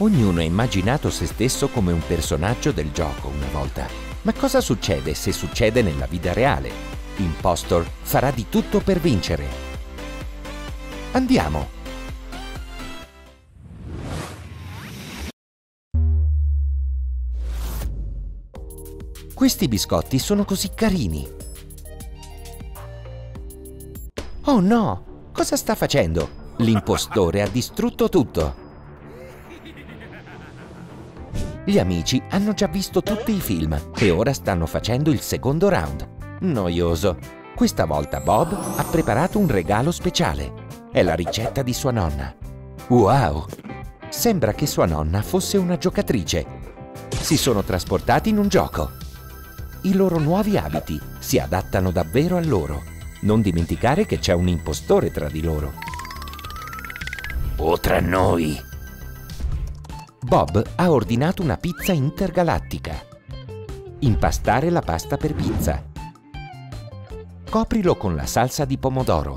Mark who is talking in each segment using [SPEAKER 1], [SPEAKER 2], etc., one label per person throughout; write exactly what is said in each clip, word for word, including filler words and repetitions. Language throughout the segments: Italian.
[SPEAKER 1] Ognuno ha immaginato se stesso come un personaggio del gioco una volta. Ma cosa succede se succede nella vita reale? Impostor farà di tutto per vincere. Andiamo! Questi biscotti sono così carini. Oh no! Cosa sta facendo? L'impostore ha distrutto tutto. Gli amici hanno già visto tutti i film e ora stanno facendo il secondo round. Noioso. Questa volta Bob ha preparato un regalo speciale. È la ricetta di sua nonna. Wow! Sembra che sua nonna fosse una giocatrice. Si sono trasportati in un gioco. I loro nuovi abiti si adattano davvero a loro. Non dimenticare che c'è un impostore tra di loro. O tra noi. Bob ha ordinato una pizza intergalattica. Impastare la pasta per pizza. Coprilo con la salsa di pomodoro.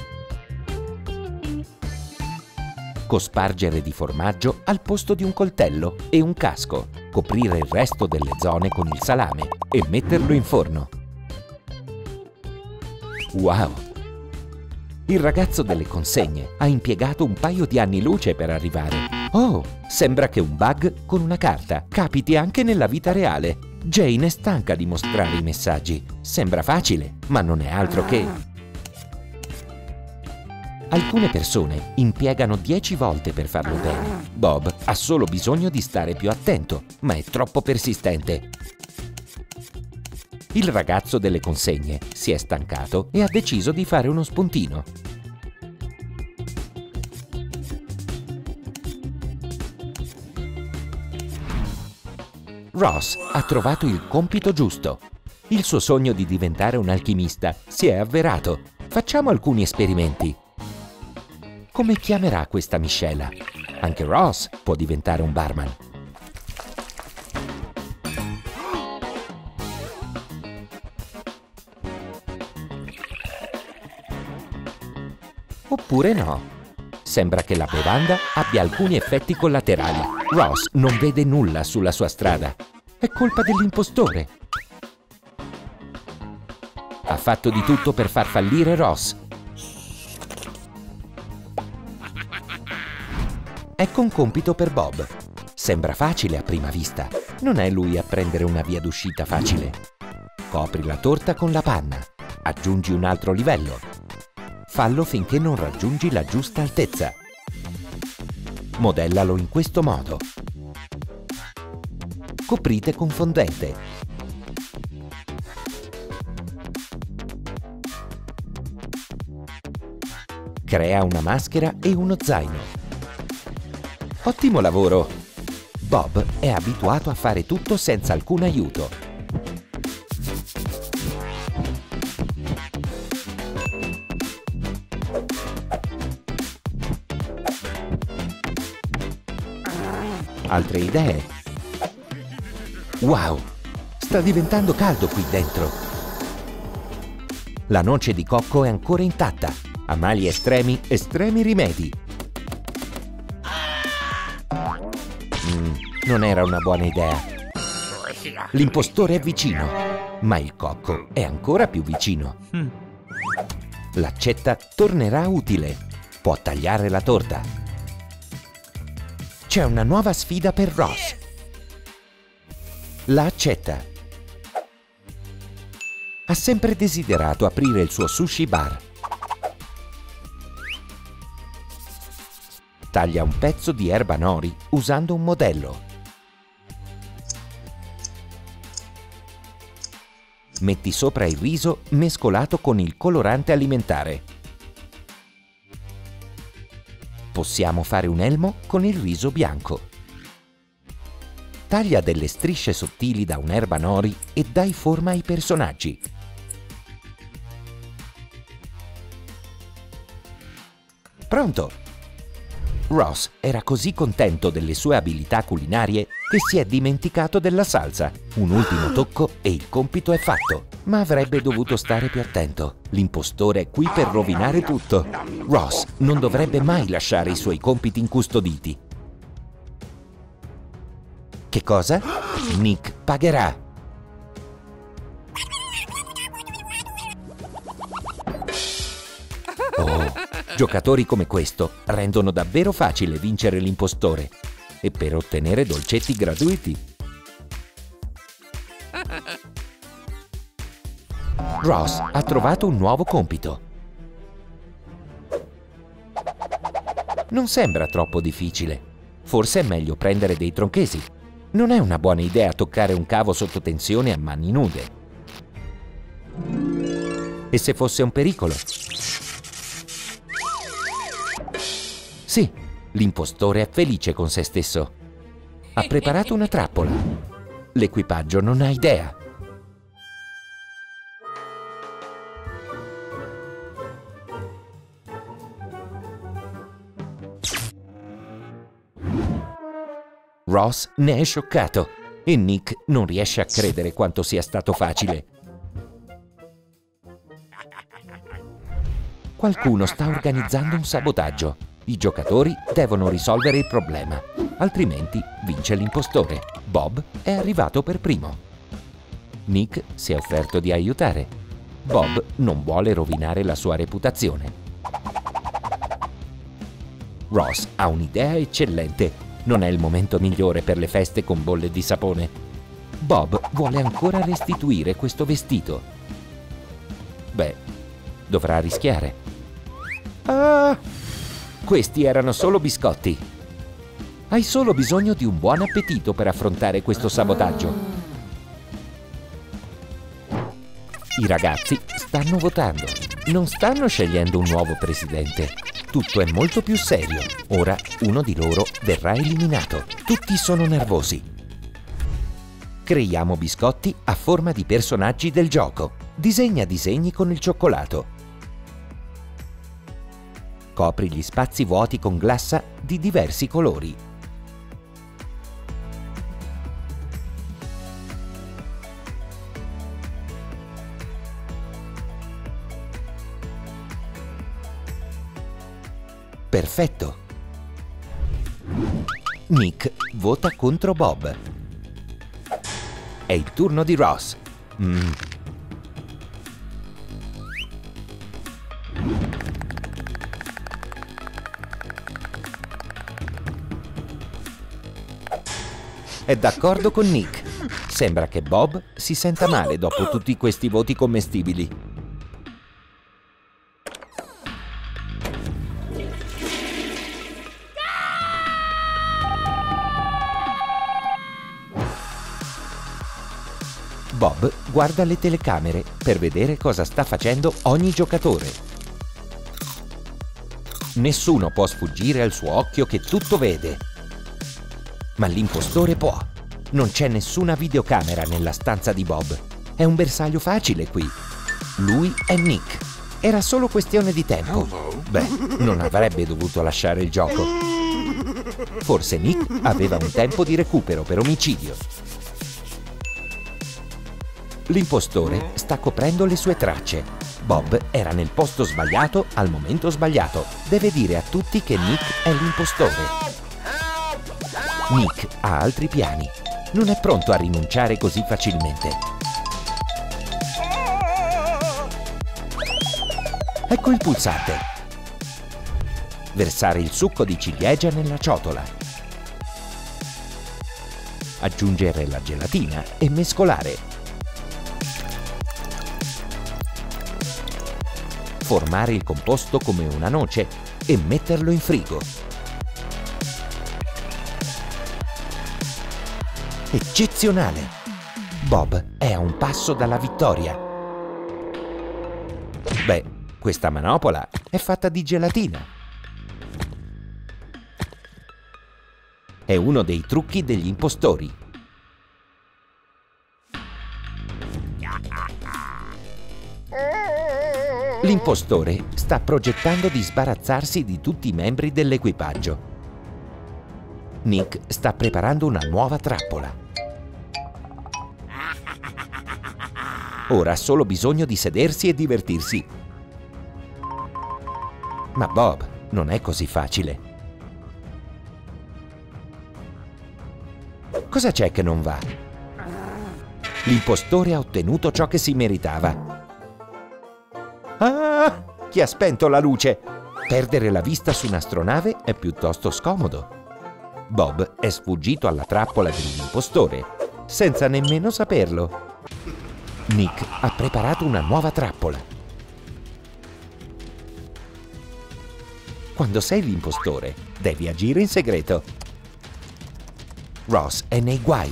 [SPEAKER 1] Cospargere di formaggio al posto di un coltello e un casco. Coprire il resto delle zone con il salame e metterlo in forno. Wow! Il ragazzo delle consegne ha impiegato un paio di anni luce per arrivare. Oh, sembra che un bug con una carta capiti anche nella vita reale. Jane è stanca di mostrare i messaggi. Sembra facile, ma non è altro che... Alcune persone impiegano dieci volte per farlo bene. Bob ha solo bisogno di stare più attento, ma è troppo persistente. Il ragazzo delle consegne si è stancato e ha deciso di fare uno spuntino. Ross ha trovato il compito giusto. Il suo sogno di diventare un alchimista si è avverato. Facciamo alcuni esperimenti. Come chiamerà questa miscela? Anche Ross può diventare un barman. Oppure no. Sembra che la bevanda abbia alcuni effetti collaterali. Ross non vede nulla sulla sua strada. È colpa dell'impostore. Ha fatto di tutto per far fallire Ross. Ecco un compito per Bob. Sembra facile a prima vista. Non è lui a prendere una via d'uscita facile. Copri la torta con la panna. Aggiungi un altro livello. Fallo finché non raggiungi la giusta altezza. Modellalo in questo modo. Coprite con fondente. Crea una maschera e uno zaino. Ottimo lavoro! Bob è abituato a fare tutto senza alcun aiuto. Altre idee? Wow! Sta diventando caldo qui dentro. La noce di cocco è ancora intatta. A mali estremi, estremi rimedi. Mm, non era una buona idea. L'impostore è vicino, ma il cocco è ancora più vicino. L'accetta tornerà utile. Può tagliare la torta. C'è una nuova sfida per Ross. La accetta. Ha sempre desiderato aprire il suo sushi bar. Taglia un pezzo di erba nori usando un modello. Metti sopra il riso mescolato con il colorante alimentare. Possiamo fare un elmo con il riso bianco. Taglia delle strisce sottili da un'erba nori e dai forma ai personaggi. Pronto! Ross era così contento delle sue abilità culinarie che si è dimenticato della salsa. Un ultimo tocco e il compito è fatto. Ma avrebbe dovuto stare più attento. L'impostore è qui per rovinare tutto. Ross non dovrebbe mai lasciare i suoi compiti incustoditi. Che cosa? Nick pagherà. Oh, giocatori come questo rendono davvero facile vincere l'impostore e per ottenere dolcetti gratuiti. Ross ha trovato un nuovo compito. Non sembra troppo difficile. Forse è meglio prendere dei tronchesi. Non è una buona idea toccare un cavo sotto tensione a mani nude. E se fosse un pericolo? Sì, l'impostore è felice con se stesso. Ha preparato una trappola. L'equipaggio non ha idea. Ross ne è scioccato e Nick non riesce a credere quanto sia stato facile. Qualcuno sta organizzando un sabotaggio. I giocatori devono risolvere il problema, altrimenti vince l'impostore. Bob è arrivato per primo. Nick si è offerto di aiutare. Bob non vuole rovinare la sua reputazione. Ross ha un'idea eccellente. Non è il momento migliore per le feste con bolle di sapone. Bob vuole ancora restituire questo vestito. Beh, dovrà rischiare. Ah! Questi erano solo biscotti. Hai solo bisogno di un buon appetito per affrontare questo sabotaggio. I ragazzi stanno votando. Non stanno scegliendo un nuovo presidente. Tutto è molto più serio. Ora uno di loro verrà eliminato. Tutti sono nervosi. Creiamo biscotti a forma di personaggi del gioco. Disegna disegni con il cioccolato. Copri gli spazi vuoti con glassa di diversi colori. Perfetto! Nick vota contro Bob. È il turno di Ross. Mm. È d'accordo con Nick. Sembra che Bob si senta male dopo tutti questi voti commestibili. Bob guarda le telecamere per vedere cosa sta facendo ogni giocatore. Nessuno può sfuggire al suo occhio che tutto vede. Ma l'impostore può. Non c'è nessuna videocamera nella stanza di Bob. È un bersaglio facile qui. Lui è Nick. Era solo questione di tempo. Beh, non avrebbe dovuto lasciare il gioco. Forse Nick aveva un tempo di recupero per omicidio. L'impostore sta coprendo le sue tracce. Bob era nel posto sbagliato al momento sbagliato. Deve dire a tutti che Nick è l'impostore. Nick ha altri piani. Non è pronto a rinunciare così facilmente. Ecco il pulsante. Versare il succo di ciliegia nella ciotola. Aggiungere la gelatina e mescolare. Formare il composto come una noce e metterlo in frigo. Eccezionale! Bob è a un passo dalla vittoria. Beh, questa manopola è fatta di gelatina. È uno dei trucchi degli impostori. L'impostore sta progettando di sbarazzarsi di tutti i membri dell'equipaggio. Nick sta preparando una nuova trappola. Ora ha solo bisogno di sedersi e divertirsi. Ma Bob non è così facile. Cosa c'è che non va? L'impostore ha ottenuto ciò che si meritava. Ah! Chi ha spento la luce? Perdere la vista su un'astronave è piuttosto scomodo. Bob è sfuggito alla trappola dell'impostore, senza nemmeno saperlo. Nick ha preparato una nuova trappola. Quando sei l'impostore, devi agire in segreto. Ross è nei guai.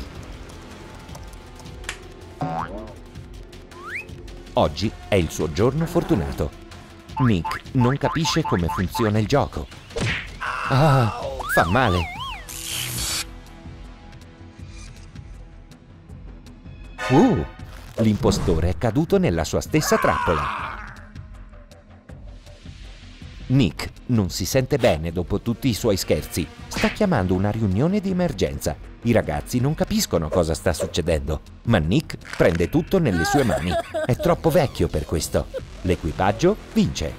[SPEAKER 1] Oggi è il suo giorno fortunato. Nick non capisce come funziona il gioco. Ah, fa male. Uh, l'impostore è caduto nella sua stessa trappola. Nick non si sente bene dopo tutti i suoi scherzi. Sta chiamando una riunione di emergenza. I ragazzi non capiscono cosa sta succedendo, ma Nick prende tutto nelle sue mani. È troppo vecchio per questo. L'equipaggio vince.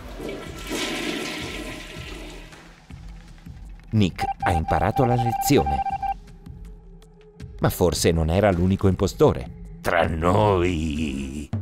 [SPEAKER 1] Nick ha imparato la lezione. Ma forse non era l'unico impostore.
[SPEAKER 2] Tra noi